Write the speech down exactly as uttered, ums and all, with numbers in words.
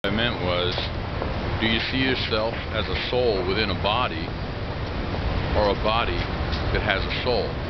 I meant was, do you see yourself as a soul within a body, or a body that has a soul?